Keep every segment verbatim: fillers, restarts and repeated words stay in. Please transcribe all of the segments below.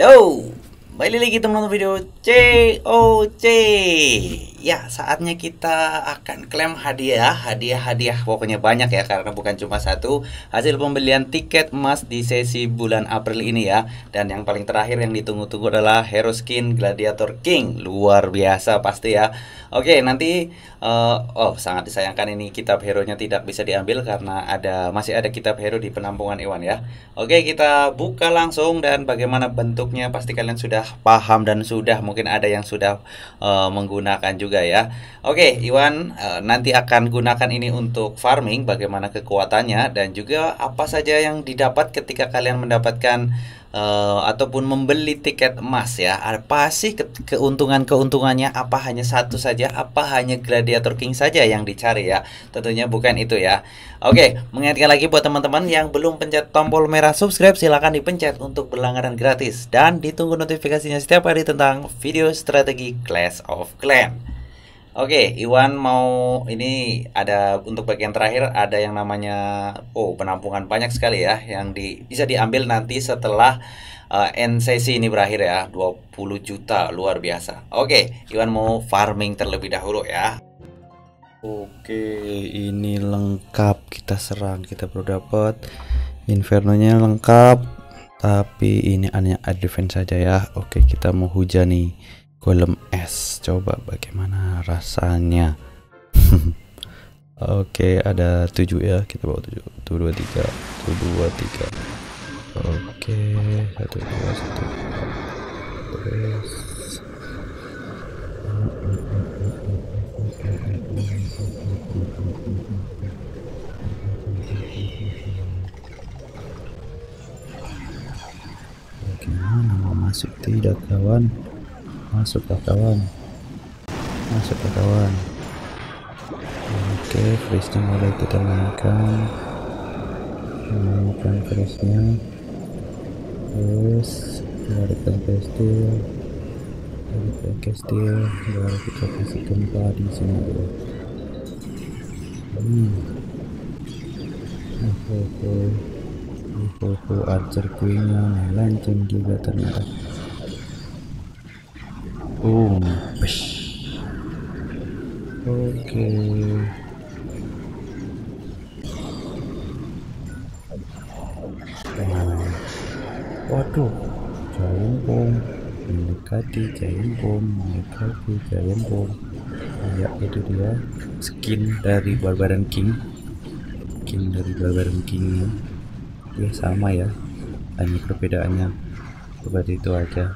Halo, balik lagi teman-teman video C O C. Ya, saatnya kita akan klaim hadiah, hadiah-hadiah pokoknya banyak ya, karena bukan cuma satu. Hasil pembelian tiket emas di sesi bulan April ini ya. Dan yang paling terakhir yang ditunggu-tunggu adalah Hero Skin Gladiator King. Luar biasa pasti ya. Oke, nanti uh, oh sangat disayangkan ini kitab hero-nya tidak bisa diambil karena ada masih ada kitab hero di penampungan Iwan ya. Oke, kita buka langsung dan bagaimana bentuknya pasti kalian sudah paham dan sudah mungkin ada yang sudah uh, menggunakan juga ya. Oke, Iwan uh, nanti akan gunakan ini untuk farming, bagaimana kekuatannya dan juga apa saja yang didapat ketika kalian mendapatkan uh, ataupun membeli tiket emas ya. Apa sih ke keuntungan-keuntungannya? Apa hanya satu saja? Apa hanya Gladiator King saja yang dicari ya? Tentunya bukan itu ya. Oke, mengingatkan lagi buat teman-teman yang belum pencet tombol merah subscribe, silahkan dipencet untuk berlangganan gratis dan ditunggu notifikasinya setiap hari tentang video strategi Clash of Clans. Oke, Iwan mau ini ada untuk bagian terakhir ada yang namanya oh penampungan banyak sekali ya yang di, bisa diambil nanti setelah uh, end sesi ini berakhir ya. Dua puluh juta, luar biasa. Oke, Iwan mau farming terlebih dahulu ya. Oke, ini lengkap, kita serang, kita baru dapat infernonya lengkap, tapi ini hanya advance saja ya. Oke, kita mau hujani golem es, coba bagaimana rasanya. Oke, ada tujuh ya, kita bawa tujuh. Satu dua tiga, satu dua tiga. Oke, satu dua satu dua. Terus bagaimana mau masuk tidak kawan? Masuklah kawan, masuklah kawan. Oke, freeze-nya mulai kita mainkan, mainkan freeze-nya. Terus larikan kestil, larikan kestil, baru kita kasih gempa di sini dulu. Hmm. Oh, oh, oh. Oh, oh, archer queen-nya melenceng juga ternyata. Boom, push. Oke. Nah, waduh, giant bomb mendekati, giant bomb mendekati, giant bomb. Ya, itu dia skin dari Barbarian King. Skin dari Barbarian King ya sama ya, hanya perbedaannya seperti itu aja.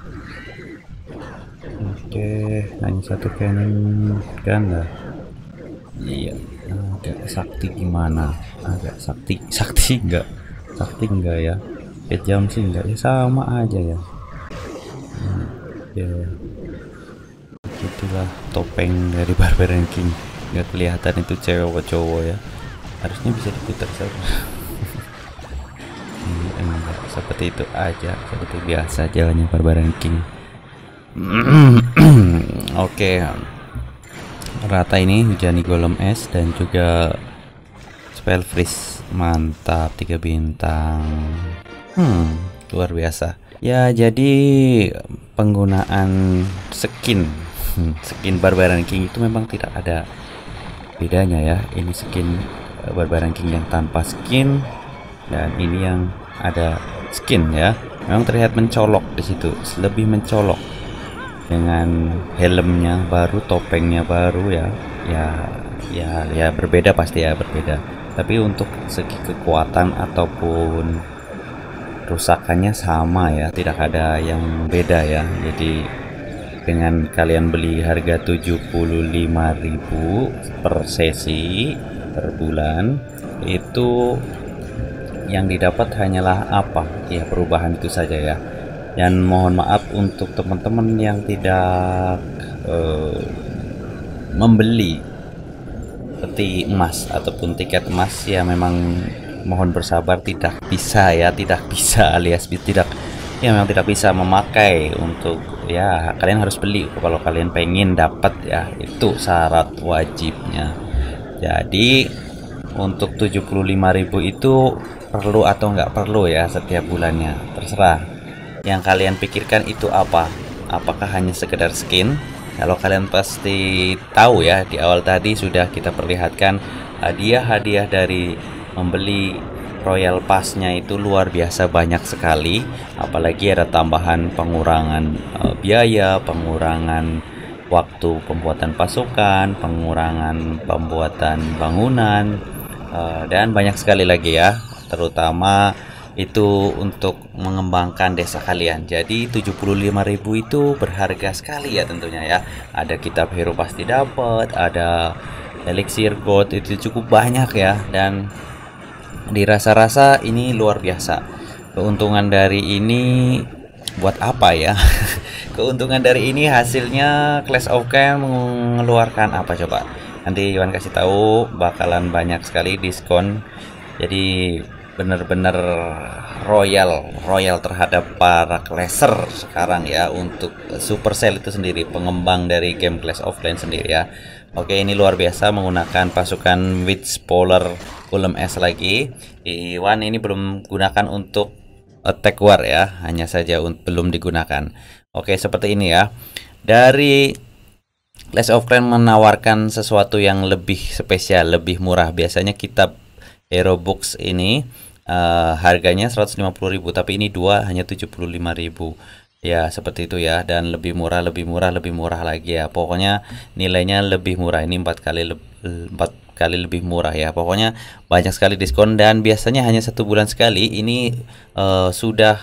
Oke, hanya satu cannon kan lah. Iya, agak sakti gimana? Agak sakti, sakti enggak? Sakti enggak ya? Kejam sih enggak ya, sama aja ya. Hmm, ya, itulah topeng dari Barbarian King. Nggak kelihatan itu cewek cowok ya. Harusnya bisa diputar saja. hmm, enggak, seperti itu aja, seperti biasa jalannya Barbarian King. Oke, rata ini hujani golem es dan juga spell freeze, mantap, tiga bintang. Hmm, luar biasa ya. Jadi penggunaan skin skin Barbarian King itu memang tidak ada bedanya ya. Ini skin Barbarian King yang tanpa skin dan ini yang ada skin ya. Memang terlihat mencolok di situ, lebih mencolok dengan helmnya baru, topengnya baru ya. Ya, ya, ya berbeda pasti ya, berbeda. Tapi untuk segi kekuatan ataupun rusakannya sama ya, tidak ada yang beda ya. Jadi dengan kalian beli harga tujuh puluh lima ribu per sesi per bulan, itu yang didapat hanyalah apa ya, perubahan itu saja ya. Dan mohon maaf untuk teman-teman yang tidak uh, membeli peti emas ataupun tiket emas ya, memang mohon bersabar, tidak bisa ya, tidak bisa alias tidak ya, memang tidak bisa memakai untuk ya, kalian harus beli kalau kalian pengen dapat ya, itu syarat wajibnya. Jadi untuk tujuh puluh lima ribu itu perlu atau nggak perlu ya setiap bulannya, terserah. yang kalian pikirkan itu apa? Apakah hanya sekedar skin? Kalau kalian pasti tahu ya, di awal tadi sudah kita perlihatkan hadiah-hadiah dari membeli Royal Pass-nya itu luar biasa banyak sekali. Apalagi ada tambahan pengurangan uh, biaya, pengurangan waktu pembuatan pasukan, pengurangan pembuatan bangunan, uh, dan banyak sekali lagi ya. Terutama itu untuk mengembangkan desa kalian. Jadi tujuh puluh lima ribu itu berharga sekali ya tentunya ya. Ada kitab hero pasti dapat, ada elixir gold itu cukup banyak ya, dan dirasa-rasa ini luar biasa. Keuntungan dari ini buat apa ya? Keuntungan dari ini hasilnya Clash of Clans mengeluarkan apa coba? Nanti Iwan kasih tahu, bakalan banyak sekali diskon. Jadi benar-benar royal royal terhadap para clasher sekarang ya, untuk Supercell itu sendiri, pengembang dari game Clash of Clans sendiri ya. Oke, ini luar biasa menggunakan pasukan Witch Polar Golem S lagi. Iwan ini belum gunakan untuk attack war ya, hanya saja belum digunakan. Oke, seperti ini ya. Dari Clash of Clans menawarkan sesuatu yang lebih spesial, lebih murah. Biasanya kitab Hero Books ini uh, harganya seratus lima puluh ribu, tapi ini dua hanya tujuh puluh lima ribu. Ya, seperti itu ya, dan lebih murah, lebih murah, lebih murah lagi ya. Pokoknya nilainya lebih murah. Ini empat kali empat kali lebih murah ya. Pokoknya banyak sekali diskon, dan biasanya hanya satu bulan sekali. Ini uh, sudah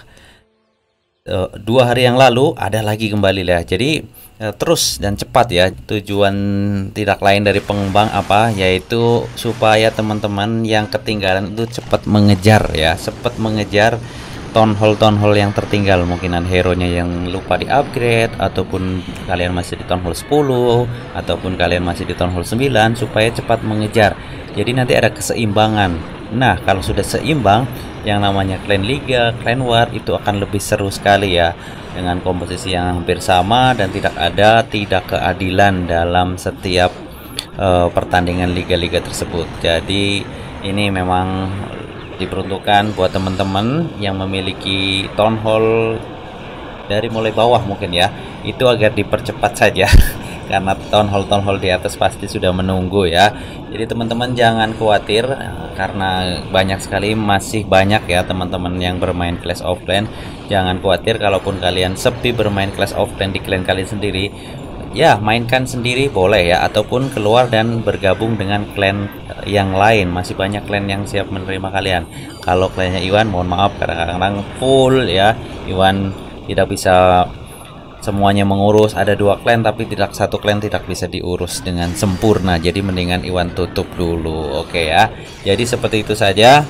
uh, dua hari yang lalu ada lagi kembali ya. Jadi terus dan cepat ya. Tujuan tidak lain dari pengembang apa, yaitu supaya teman-teman yang ketinggalan itu cepat mengejar ya, cepat mengejar town hall town hall yang tertinggal. Mungkinan hero nya yang lupa di upgrade, ataupun kalian masih di town hall sepuluh, ataupun kalian masih di town hall sembilan, supaya cepat mengejar. Jadi nanti ada keseimbangan. Nah, kalau sudah seimbang, yang namanya clan liga, clan war itu akan lebih seru sekali ya, dengan komposisi yang hampir sama dan tidak ada tidak keadilan dalam setiap uh, pertandingan liga-liga tersebut. Jadi ini memang diperuntukkan buat teman-teman yang memiliki town hall dari mulai bawah mungkin ya, itu agar dipercepat saja karena town hall town hall di atas pasti sudah menunggu ya. Jadi teman-teman jangan khawatir, karena banyak sekali, masih banyak ya teman-teman yang bermain Clash of Clans. Jangan khawatir kalaupun kalian sepi bermain Clash of Clans di clan kalian sendiri, ya mainkan sendiri boleh ya, ataupun keluar dan bergabung dengan clan yang lain. Masih banyak clan yang siap menerima kalian. Kalau clannya Iwan, mohon maaf kadang-kadang full ya, Iwan tidak bisa semuanya mengurus. Ada dua clan tapi tidak satu clan tidak bisa diurus dengan sempurna, jadi mendingan Iwan tutup dulu. Oke ya, jadi seperti itu saja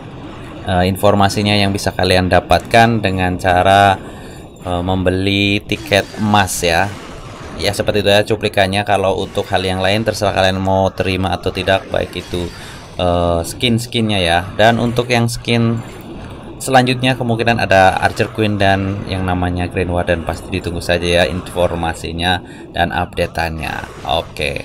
uh, informasinya yang bisa kalian dapatkan dengan cara uh, membeli tiket emas ya. Ya seperti itu ya cuplikannya. Kalau untuk hal yang lain terserah kalian mau terima atau tidak, baik itu uh, skin-skinnya ya. Dan untuk yang skin selanjutnya kemungkinan ada Archer Queen dan yang namanya Grand Warden. Pasti ditunggu saja ya informasinya dan updateannya. Oke.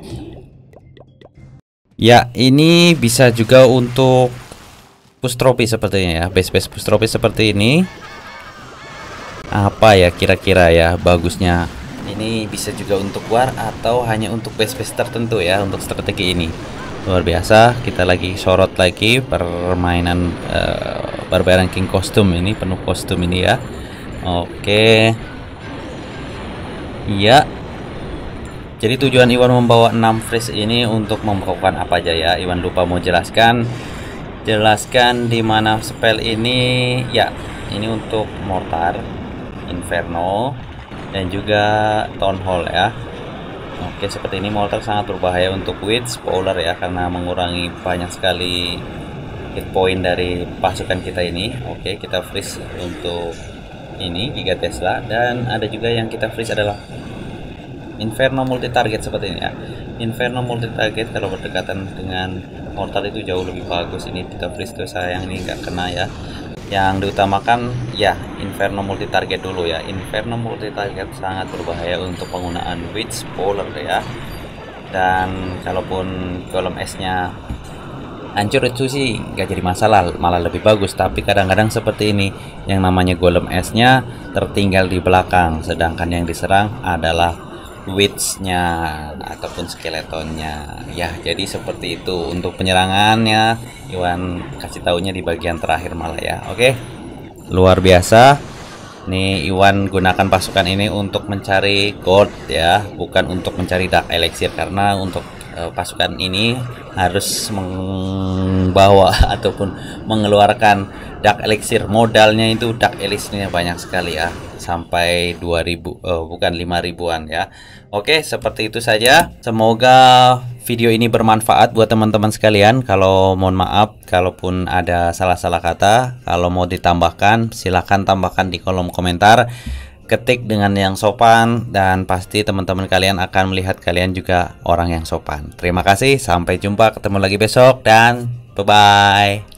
Ya, ini bisa juga untuk push trophy sepertinya ya. Base-base push trophy seperti ini. Apa ya kira-kira ya bagusnya? Ini bisa juga untuk war atau hanya untuk base-base tertentu ya untuk strategi ini. Luar biasa, kita lagi sorot lagi permainan uh, Barbarian King kostum ini, penuh kostum ini ya. Oke. Iya. Jadi tujuan Iwan membawa enam freeze ini untuk membawakan apa aja ya. Iwan lupa mau jelaskan. Jelaskan di mana spell ini ya. Ini untuk Mortar, Inferno, dan juga Town Hall ya. Oke, seperti ini mortar sangat berbahaya untuk Witch Polar ya, karena mengurangi banyak sekali hit point dari pasukan kita ini. Oke, kita freeze untuk ini Giga Tesla, dan ada juga yang kita freeze adalah Inferno multi target seperti ini ya. Inferno multi target kalau berdekatan dengan mortar itu jauh lebih bagus. Ini kita freeze tuh, sayang ini nggak kena ya. Yang diutamakan ya Inferno multi target dulu ya. Inferno multi target sangat berbahaya untuk penggunaan Witch Polar ya. Dan kalaupun golem S nya hancur itu sih nggak jadi masalah, malah lebih bagus. Tapi kadang-kadang seperti ini, yang namanya golem esnya tertinggal di belakang, sedangkan yang diserang adalah witch-nya ataupun skeletonnya. Ya, jadi seperti itu untuk penyerangannya. Iwan kasih taunya di bagian terakhir malah ya. Oke, luar biasa. Nih Iwan gunakan pasukan ini untuk mencari gold ya, bukan untuk mencari dark elixir, karena untuk uh, pasukan ini harus membawa ataupun mengeluarkan dark elixir. Modalnya itu dark elixirnya banyak sekali ya, sampai dua ribu, uh, bukan lima ribuan ya. Oke, seperti itu saja. Semoga video ini bermanfaat buat teman-teman sekalian. Kalau mohon maaf kalaupun ada salah-salah kata, kalau mau ditambahkan silahkan tambahkan di kolom komentar. Ketik dengan yang sopan, dan pasti teman-teman kalian akan melihat kalian juga orang yang sopan. Terima kasih, sampai jumpa, ketemu lagi besok, dan bye-bye.